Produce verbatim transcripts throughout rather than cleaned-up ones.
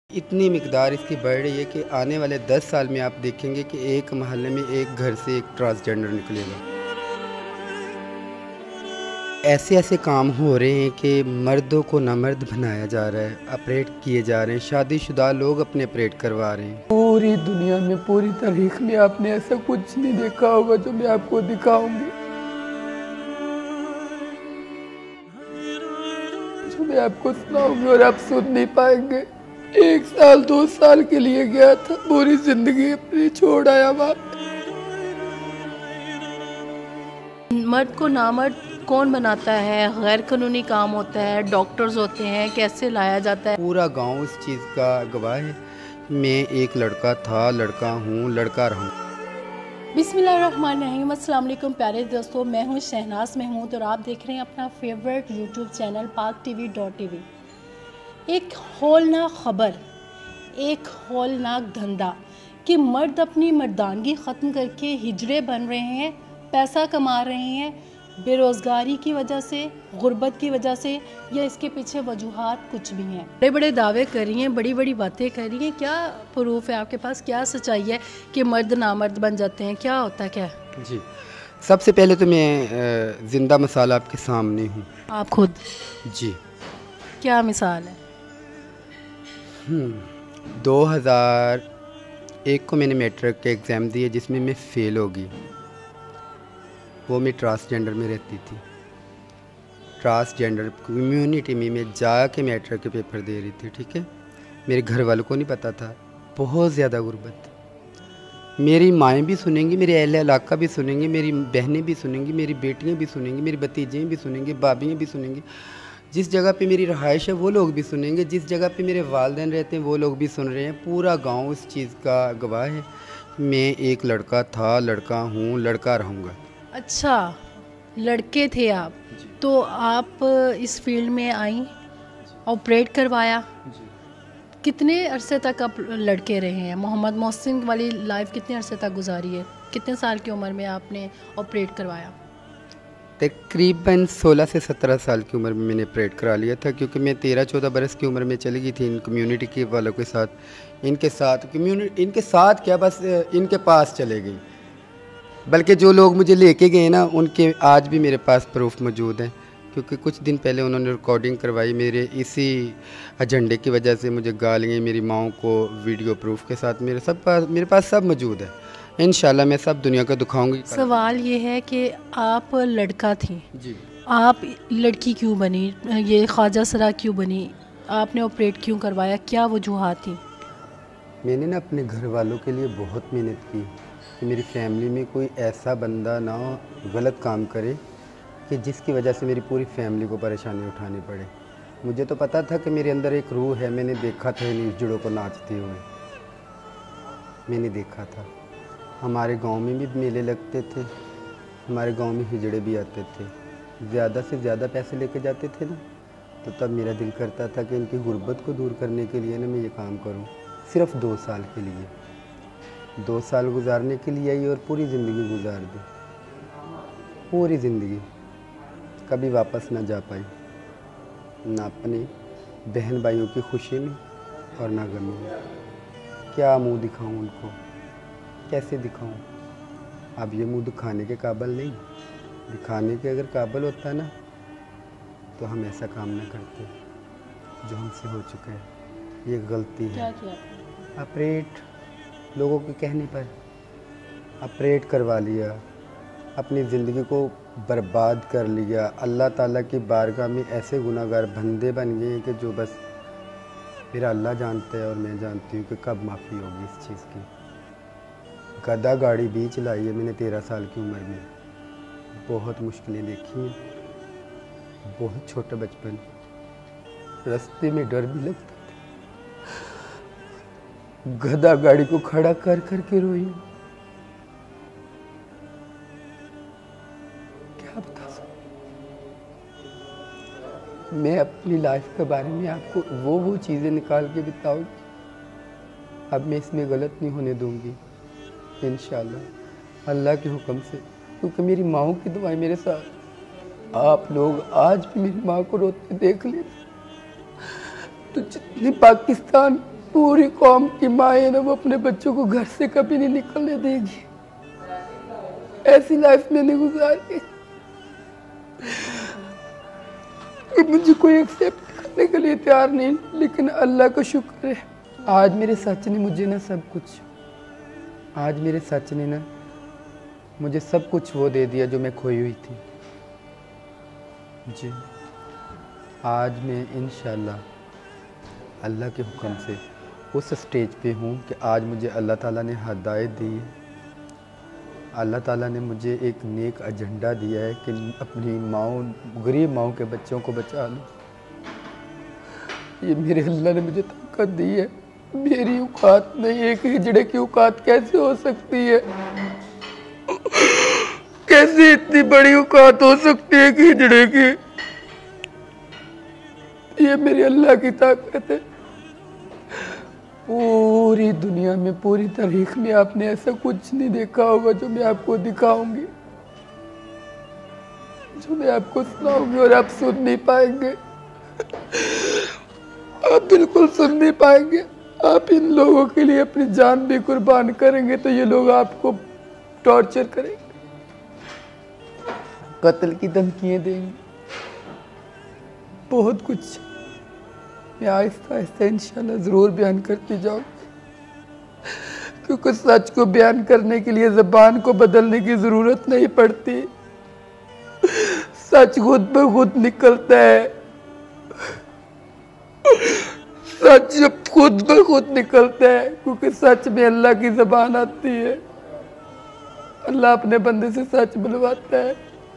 इतनी मिकदार इसकी बढ़ रही है कि आने वाले दस साल में आप देखेंगे कि एक मोहल्ले में एक घर से एक ट्रांसजेंडर निकलेगा। ऐसे ऐसे काम हो रहे हैं कि मर्दों को नामर्द बनाया जा रहा है, ऑपरेट किए जा रहे हैं, शादीशुदा लोग अपने ऑपरेट करवा रहे हैं। पूरी दुनिया में, पूरी तारीख में आपने ऐसा कुछ नहीं देखा होगा जो मैं आपको दिखाऊंगी, जो मैं आपको सुनाऊंगी और आप सुन नहीं पाएंगे। एक साल दो साल के लिए गया था, पूरी जिंदगी अपनी छोड़ आया वहाँ। मर्द को नामर्द कौन बनाता है? गैर कानूनी काम होता है, डॉक्टर्स होते हैं, कैसे लाया जाता है? पूरा गांव इस चीज़ का गवाह है। मैं एक लड़का था, लड़का हूँ, लड़का रहूँ। बिस्मिल्लाहिर्रहमानिर्रहीम। अस्सलाम वालेकुम प्यारे दोस्तों, मैं हूँ शहनाज महमूद और आप देख रहे हैं अपना favourite YouTube channel Pak TV dot TV. एक हौलनाक ख़बर, एक हौलनाक धंधा कि मर्द अपनी मर्दानगी ख़त्म करके हिजड़े बन रहे हैं, पैसा कमा रहे हैं, बेरोज़गारी की वजह से, गुर्बत की वजह से, या इसके पीछे वजूहात कुछ भी हैं। बड़े बड़े दावे कर रही हैं, बड़ी बड़ी बातें कर रही हैं। क्या प्रूफ है आपके पास? क्या सच्चाई है कि मर्द नामर्द बन जाते हैं? क्या होता है? क्या जी, सबसे पहले तो मैं ज़िंदा मिसाल आपके सामने हूँ। आप खुद? जी। क्या मिसाल है? दो हज़ार एक को मैंने मैट्रिक के एग्ज़ाम दिए जिसमें मैं फ़ेल हो गई। वो मैं ट्रांसजेंडर में रहती थी। ट्रांसजेंडर कम्युनिटी में मैं जाके मैट्रिक के पेपर दे रही थी। ठीक है, मेरे घर वालों को नहीं पता था। बहुत ज़्यादा गुर्बत। मेरी माएँ भी सुनेंगी, मेरे अहले इलाका भी सुनेंगे, मेरी बहनें भी सुनेंगी, मेरी बेटियाँ भी सुनेंगी, मेरी भतीजियाँ भी सुनेंगी, भाभियाँ भी सुनेंगी। जिस जगह पे मेरी रहाइश है वो लोग भी सुनेंगे, जिस जगह पे मेरे वालिदैन रहते हैं वो लोग भी सुन रहे हैं। पूरा गांव इस चीज़ का गवाह है। मैं एक लड़का था, लड़का हूँ, लड़का रहूँगा। अच्छा, लड़के थे आप, तो आप इस फील्ड में आई, ऑपरेट करवाया। कितने अरसे तक आप लड़के रहे हैं? मोहम्मद मोहसिन वाली लाइफ कितने अरसे तक गुजारी है? कितने साल की उम्र में आपने ऑपरेट करवाया? तकरीबन सोलह से सत्रह साल की उम्र में मैंने ऑपरेट करा लिया था, क्योंकि मैं तेरह चौदह बरस की उम्र में चली गई थी इन कम्युनिटी के वालों के साथ। इनके साथ कम्युनिटी इनके साथ क्या, बस इनके पास चले गई। बल्कि जो लोग मुझे लेके गए ना, उनके आज भी मेरे पास प्रूफ मौजूद हैं, क्योंकि कुछ दिन पहले उन्होंने रिकॉर्डिंग करवाई। मेरे इसी एजेंडे की वजह से मुझे गालियाँ मेरी माओ को वीडियो प्रूफ के साथ मेरे सब पास मेरे पास सब मौजूद है। इंशाल्लाह मैं सब दुनिया को दिखाऊंगी। सवाल ये है कि आप लड़का थी जी, आप लड़की क्यों बनी? ये ख्वाजा सरा क्यों बनी? आपने ऑपरेट क्यों करवाया? क्या वजूहात थी? मैंने ना अपने घर वालों के लिए बहुत मेहनत की कि मेरी फैमिली में कोई ऐसा बंदा ना हो, गलत काम करे कि जिसकी वजह से मेरी पूरी फैमिली को परेशानी उठानी पड़े। मुझे तो पता था कि मेरे अंदर एक रूह है। मैंने देखा था इन हिजड़ों को नाचते हुए, मैंने देखा था। हमारे गांव में भी मेले लगते थे, हमारे गांव में हिजड़े भी आते थे। ज़्यादा से ज़्यादा पैसे लेके जाते थे ना, तो तब मेरा दिल करता था कि इनकी गुर्बत को दूर करने के लिए ना मैं ये काम करूं। सिर्फ दो साल के लिए, दो साल गुजारने के लिए आई और पूरी ज़िंदगी गुजार दी। पूरी ज़िंदगी कभी वापस ना जा पाई, ना अपने बहन भाइयों की खुशी में और ना गमी में। क्या मुंह दिखाऊं उनको, कैसे दिखाऊं? अब ये मुंह दिखाने के काबिल नहीं। दिखाने के अगर काबिल होता ना तो हम ऐसा काम ना करते जो हमसे हो चुका है। ये गलती है। क्या किया? ऑपरेट लोगों के कहने पर ऑपरेट करवा लिया, अपनी ज़िंदगी को बर्बाद कर लिया। अल्लाह ताला की बारगाह में ऐसे गुनाहगार बंदे बन गए हैं कि जो बस मेरा अल्लाह जानता है और मैं जानती हूँ कि कब माफ़ी होगी इस चीज़ की। गधा गाड़ी भी चलाई है मैंने तेरह साल की उम्र में। बहुत मुश्किलें देखी हैं, बहुत छोटा बचपन, रास्ते में डर भी लगता था। गधा गाड़ी को खड़ा कर कर के रोई। क्या बता सकूं? मैं अपनी लाइफ के बारे में आपको वो वो चीज़ें निकाल के बताऊंगी। अब मैं इसमें गलत नहीं होने दूंगी इंशाल्लाह, अल्लाह के हुक्म से, क्योंकि मेरी माँ की दुआएं मेरे साथ। आप लोग आज भी मेरी माँ को रोते देख ले तो जितने पाकिस्तान पूरी कौम की माँ है ना, वो अपने बच्चों को घर से कभी नहीं निकलने देगी। ऐसी लाइफ मैंने गुजारी कि मुझे कोई एक्सेप्ट करने के लिए तैयार नहीं, लेकिन अल्लाह का शुक्र है आज मेरे सच ने मुझे ना सब कुछ, आज मेरे सच ने ना मुझे सब कुछ वो दे दिया जो मैं खोई हुई थी। जी, आज मैं इंशाल्लाह अल्लाह के हुक्म से उस स्टेज पे हूँ कि आज मुझे अल्लाह ताला ने हिदायत दी है। अल्लाह ताला ने मुझे एक नेक एजेंडा दिया है कि अपनी माओ, गरीब माओ के बच्चों को बचा लो। ये मेरे अल्लाह ने मुझे ताकत दी है, मेरी औकात नहीं। एक हिजड़े की औकात कैसे हो सकती है? कैसे इतनी बड़ी औकात हो सकती है कि हिजड़े की? ये मेरी अल्लाह की ताकत है। पूरी दुनिया में, पूरी तारीख में आपने ऐसा कुछ नहीं देखा होगा जो मैं आपको दिखाऊंगी, जो मैं आपको सुनाऊंगी और आप सुन नहीं पाएंगे। आप बिल्कुल सुन नहीं पाएंगे। आप इन लोगों के लिए अपनी जान भी कुर्बान करेंगे तो ये लोग आपको टॉर्चर करेंगे, कत्ल की धमकियां देंगे, बहुत कुछ। मैं आहिस्ता आहिस्ता इंशाल्लाह ज़रूर बयान करती जाऊँगी, क्योंकि सच को बयान करने के लिए ज़बान को बदलने की ज़रूरत नहीं पड़ती। सच खुद ब खुद निकलता है, सच जब खुद ब खुद निकलता है, क्योंकि सच में अल्लाह की ज़बान आती है। अल्लाह अपने बंदे से सच बुलवाता है।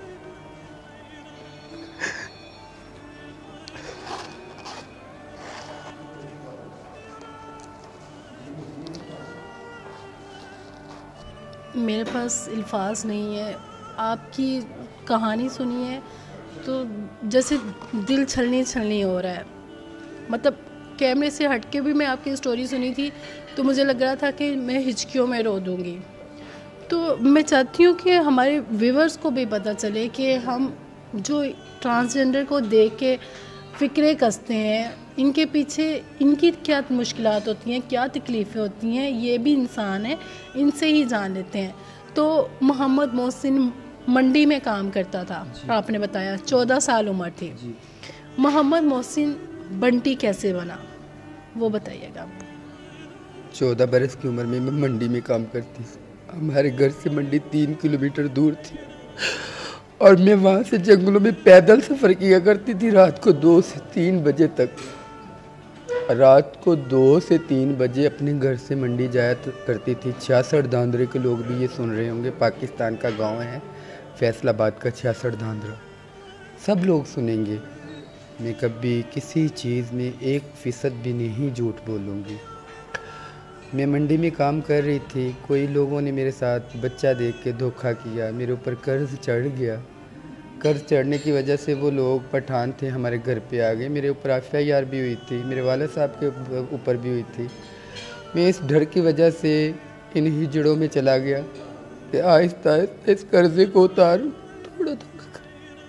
मेरे पास अल्फाज नहीं है। आपकी कहानी सुनी है तो जैसे दिल छलनी छलनी हो रहा है। मतलब कैमरे से हट के भी मैं आपकी स्टोरी सुनी थी तो मुझे लग रहा था कि मैं हिचकियों में रो दूँगी। तो मैं चाहती हूँ कि हमारे व्यूवर्स को भी पता चले कि हम जो ट्रांसजेंडर को देख के फ़िक्रें कसते हैं, इनके पीछे इनकी क्या मुश्किलात होती हैं, क्या तकलीफ़ें होती हैं, ये भी इंसान है, इनसे ही जान लेते हैं। तो मोहम्मद मोहसिन मंडी में काम करता था, आपने बताया चौदह साल उम्र थी। मोहम्मद मोहसिन बंटी कैसे बना वो बताइएगा। चौदह बरस की उम्र में मैं मंडी में काम करती थी। हमारे घर से मंडी तीन किलोमीटर दूर थी और मैं वहाँ से जंगलों में पैदल सफ़र किया करती थी रात को दो से तीन बजे तक। रात को दो से तीन बजे अपने घर से मंडी जाया करती थी। छियासठ धांधरे के लोग भी ये सुन रहे होंगे, पाकिस्तान का गांव है फैसलाबाद का छियासठ धांधरा, सब लोग सुनेंगे। मैं कभी किसी चीज़ में एक फ़ीसद भी नहीं झूठ बोलूँगी। मैं मंडी में काम कर रही थी, कोई लोगों ने मेरे साथ बच्चा देख के धोखा किया, मेरे ऊपर कर्ज चढ़ गया। कर्ज चढ़ने की वजह से वो लोग पठान थे हमारे घर पे आ गए। मेरे ऊपर एफ आई आर भी हुई थी, मेरे वालिद साहब के ऊपर भी हुई थी। मैं इस डर की वजह से इन हिजड़ों में चला गया कि आहिस्ता आहिस्ता इस कर्जे को उतारूँ थोड़ा थोड़ा।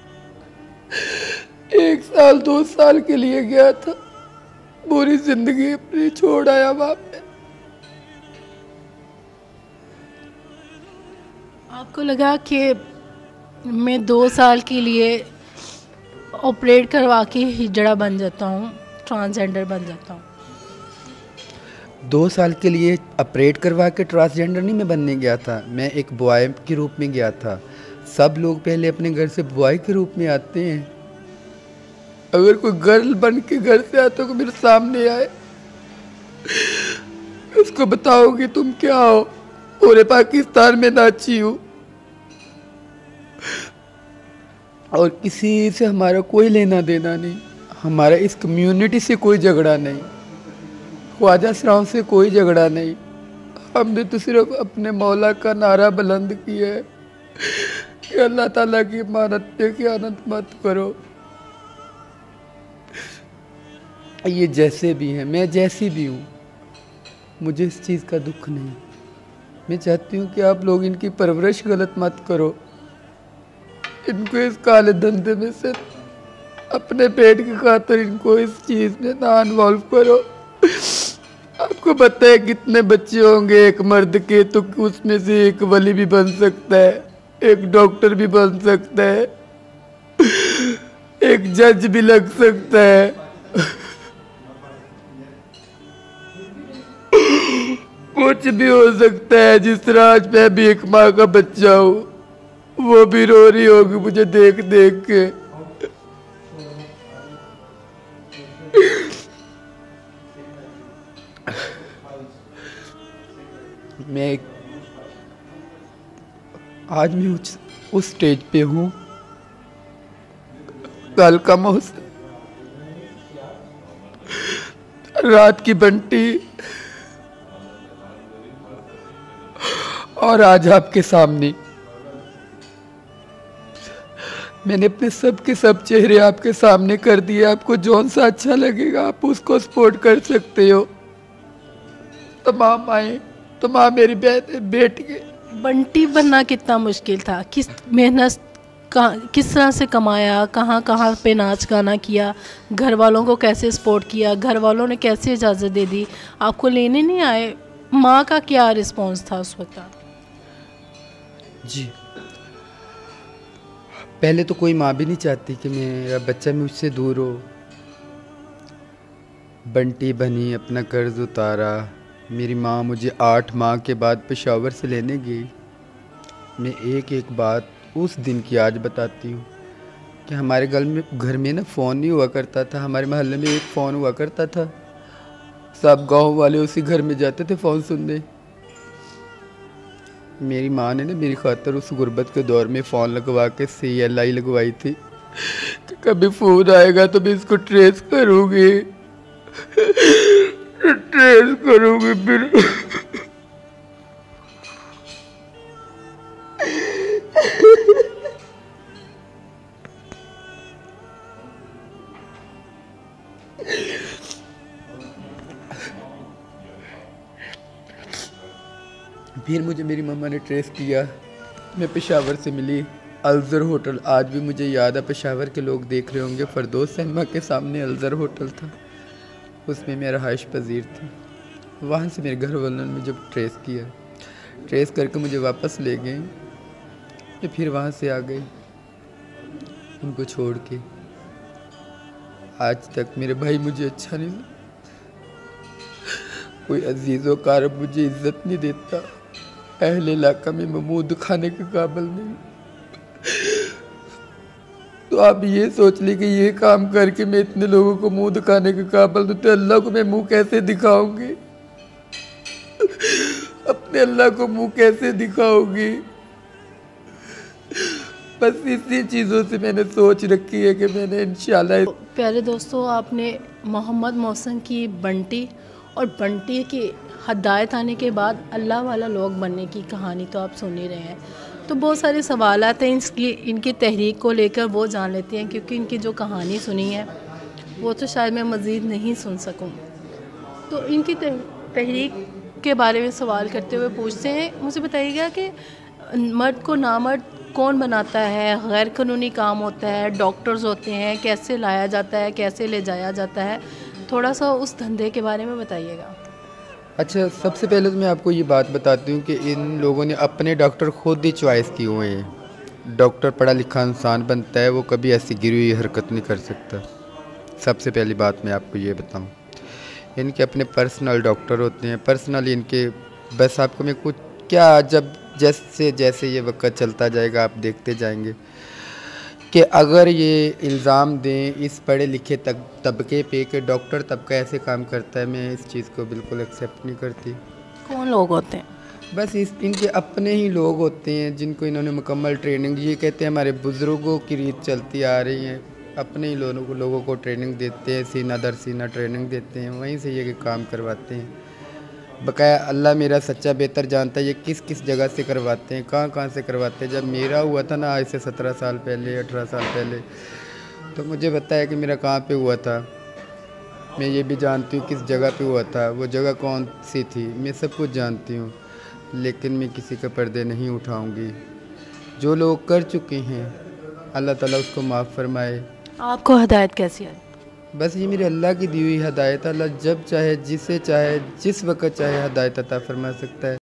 एक साल दो साल के लिए गया था, पूरी ज़िंदगी अपनी छोड़ आया वहाँ पे। आपको लगा कि मैं दो साल के लिए ऑपरेट करवा के हिजड़ा बन जाता हूँ, ट्रांसजेंडर बन जाता हूँ। दो साल के लिए ऑपरेट करवा के ट्रांसजेंडर नहीं मैं बनने गया था, मैं एक बॉय के रूप में गया था। सब लोग पहले अपने घर से बॉय के रूप में आते हैं। अगर कोई गर्ल बन के घर से आता तो मेरे सामने आए, उसको बताओगे तुम क्या हो, पूरे पाकिस्तान में नाची हूँ और किसी से हमारा कोई लेना देना नहीं, हमारा इस कम्युनिटी से कोई झगड़ा नहीं, ख्वाजा सराव से कोई झगड़ा नहीं। हमने तो सिर्फ अपने मौला का नारा बुलंद किया है कि अल्लाह ताला की इमानत पे ख़यानत मत करो। ये जैसे भी हैं, मैं जैसी भी हूँ, मुझे इस चीज़ का दुख नहीं। मैं चाहती हूँ कि आप लोग इनकी परवरिश गलत मत करो, इनको इस काले धंधे में से अपने पेट की खातिर इनको इस चीज़ में ना इन्वॉल्व करो। आपको पता है कितने बच्चे होंगे एक मर्द के, तो उसमें से एक वली भी बन सकता है, एक डॉक्टर भी बन सकता है, एक जज भी लग सकता है। कुछ भी हो सकता है। जिस तरह आज मैं भी एक माँ का बच्चा हूँ, वो भी रो रही होगी मुझे देख देख के। मैं आज मैं उस, उस स्टेज पे हूँ। कल का मौसम, रात की बंटी, और आज आपके सामने मैंने अपने सब के सब चेहरे आपके सामने कर दिए। आपको जौन सा अच्छा लगेगा आप उसको सपोर्ट कर सकते हो। तमाम आए, तमाम मेरी बेटी के। बंटी बनना कितना मुश्किल था, किस मेहनत कहाँ किस तरह से कमाया, कहाँ कहाँ पे नाच गाना किया, घर वालों को कैसे सपोर्ट किया, घर वालों ने कैसे इजाज़त दे दी, आपको लेने नहीं आए, माँ का क्या रिस्पॉन्स था उस वक्त? जी, पहले तो कोई माँ भी नहीं चाहती कि मेरा बच्चा मुझसे दूर हो। बंटी बनी, अपना कर्ज उतारा। मेरी माँ मुझे आठ माह के बाद पेशावर से लेने गई। मैं एक एक बात उस दिन की आज बताती हूँ कि हमारे घर में घर में ना फ़ोन नहीं हुआ करता था। हमारे मोहल्ले में एक फ़ोन हुआ करता था, सब गांव वाले उसी घर में जाते थे फ़ोन सुनने। मेरी माँ ने ना मेरी खातर उस गुर्बत के दौर में फ़ोन लगवा के सी एल आई लगवाई थी कि कभी फ़ोन आएगा तो मैं इसको ट्रेस करूँगी, ट्रेस करूँगी फिर। फिर मुझे मेरी मम्मा ने ट्रेस किया। मैं पेशावर से मिली, अल्जर होटल, आज भी मुझे याद है। पेशावर के लोग देख रहे होंगे, फरदोस सिनेमा के सामने अल्जर होटल था, उसमें मैं रहाइश पजीर थी। वहाँ से मेरे घर वालों ने मुझे ट्रेस किया, ट्रेस करके मुझे वापस ले गए। मैं फिर वहाँ से आ गई उनको छोड़ के। आज तक मेरे भाई मुझे अच्छा नहीं, कोई अजीज़ो कारब मुझे इज्जत नहीं देता। अहले इलाका में मैं मुँह दिखाने के काबिल नहीं। तो आप ये सोच ली कि ये काम करके मैं इतने लोगों को मुंह दिखाने के काबिल हूँ, तो अल्लाह को मैं मुंह कैसे दिखाऊंगी? अपने अल्लाह को मुंह कैसे दिखाऊंगी? बस इसी चीज़ों से मैंने सोच रखी है कि मैंने इंशाल्लाह। प्यारे दोस्तों, आपने मोहम्मद मोहसिन की बंटी और बंटी की हदायत आने के बाद अल्लाह वाला लोग बनने की कहानी तो आप सुन ही रहे हैं। तो बहुत सारे सवाल आते हैं इसकी इनकी तहरीक को लेकर, वो जान लेते हैं, क्योंकि इनकी जो कहानी सुनी है वो तो शायद मैं मज़ीद नहीं सुन सकूं। तो इनकी तहरीक के बारे में सवाल करते हुए पूछते हैं, मुझे बताइएगा कि मर्द को नामर्द कौन बनाता है? गैर कानूनी काम होता है, डॉक्टर्स होते हैं, कैसे लाया जाता है, कैसे ले जाया जाता है? थोड़ा सा उस धंधे के बारे में बताइएगा। अच्छा, सबसे पहले तो मैं आपको ये बात बताती हूँ कि इन लोगों ने अपने डॉक्टर खुद ही चॉइस किए हुए हैं। डॉक्टर पढ़ा लिखा इंसान बनता है, वो कभी ऐसी गिरी हुई हरकत नहीं कर सकता। सबसे पहली बात मैं आपको ये बताऊँ, इनके अपने पर्सनल डॉक्टर होते हैं। पर्सनली इनके, बस आपको मैं कुछ क्या, जब जैसे जैसे ये वक्त चलता जाएगा आप देखते जाएंगे कि अगर ये इल्ज़ाम दें इस पढ़े लिखे तक तबके पे कि डॉक्टर तबका ऐसे काम करता है, मैं इस चीज़ को बिल्कुल एक्सेप्ट नहीं करती। कौन लोग होते हैं? बस इस इनके अपने ही लोग होते हैं जिनको इन्होंने मुकम्मल ट्रेनिंग, ये कहते हैं हमारे बुज़ुर्गों की रीत चलती आ रही है, अपने ही लोगों को लोगों को ट्रेनिंग देते हैं, सीना दर सीना ट्रेनिंग देते हैं, वहीं से ये काम करवाते हैं। बकाया अल्लाह मेरा सच्चा बेहतर जानता है ये किस किस जगह से करवाते हैं, कहाँ कहाँ से करवाते हैं। जब मेरा हुआ था ना, आज से सत्रह साल पहले, अठारह साल पहले, तो मुझे बताया कि मेरा कहाँ पे हुआ था। मैं ये भी जानती हूँ किस जगह पे हुआ था, वो जगह कौन सी थी, मैं सब कुछ जानती हूँ। लेकिन मैं किसी का पर्दे नहीं उठाऊँगी। जो लोग कर चुके हैं अल्लाह ताला उसको माफ़ फरमाए। आपको हदायत कैसी आई? बस ये मेरी अल्लाह की दी हुई हदायत, अल्लाह जब चाहे जिसे चाहे जिस वक़्त चाहे हदायत अता फरमा सकता है।